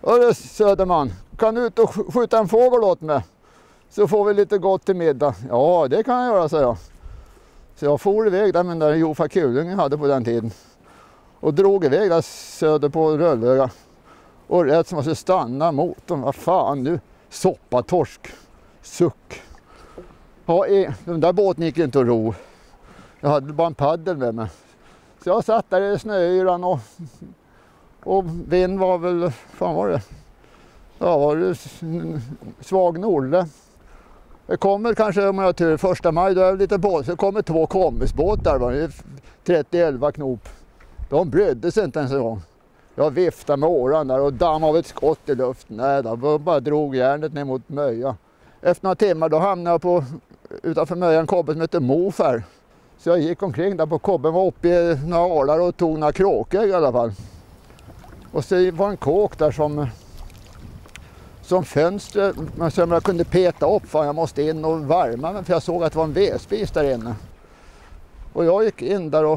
Hörru Söderman, kan du ut och skjuta en fågel åt mig? Så får vi lite gott till middag. Ja, det kan jag göra, sa jag. Så jag for iväg där med den där Jofa kulingen hade på den tiden. Och drog iväg där söder på Röllöga. Och rätt som att jag stanna motorn. Vad fan nu? Soppatorsk. Suck. Ja, den där båten gick inte att ro. Jag hade bara en paddel med mig. Så jag satt där i snöyran och vind var väl, fan var det? Ja, var det svag nordle. Det kommer kanske om jag har tur 1 maj, då är det lite båt. Så det kommer 2 kombisbåtar, 30-11 knop. De brydde sig inte ens en gång. Jag viftade med åran där och dammade av ett skott i luften. Nej, då bara drog järnet ner mot Möja. Efter några timmar då hamnade jag utanför Möja en kobbe som heter Mofär. Så jag gick omkring där på kobben, var uppe i några alar och tog några kråkägg i alla fall. Och så var en kåk där som fönster, men som jag kunde peta upp, för jag måste in och värma mig, för jag såg att det var en vedspis där inne. Och jag gick in där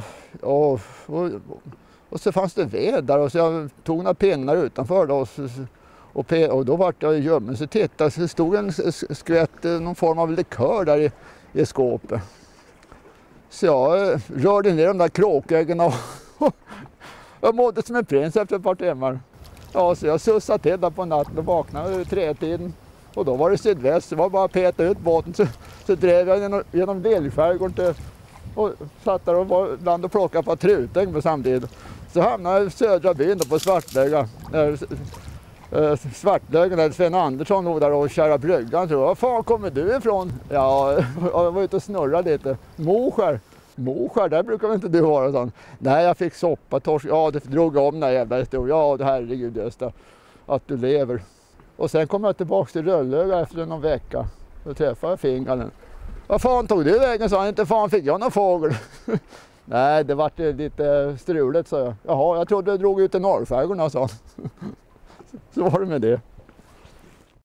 och så fanns det ved där, och så jag tog några pinnar utanför då, och då var jag gömmen, så tittade, så stod en skvätt, någon form av likör där i skåpet. Så jag rörde ner de där kråkäggen och jag mådde som en prins efter ett par timmar. Ja, så jag sussade till där på natten och vaknade vid 3-tiden. Och då var det sydväst, det var bara att peta ut båten. Så drev jag genom Velskärgården och satt där och var land och plockade på trutägg på samtidigt. Så hamnade jag i södra byn på Svartlöga. Svartlöga där Sven Andersson låg där och kära bryggan. Så, var fan kommer du ifrån? Ja, jag var ute och snurrade lite. Mosskär, där brukar väl inte du vara sån. Nej, jag fick soppa, torsk. Ja, det drog om den här jävla historien. Ja, herregud Gösta, att du lever. Och sen kom jag tillbaka till Röllöga efter någon vecka. Då träffade jag Fingalen. Vad fan tog du vägen, sa han. Inte fan fick jag någon fågel. Nej, det var lite struligt, sa jag. Jaha, jag trodde du drog ut i norrskärgården, sa han. Så var det med det.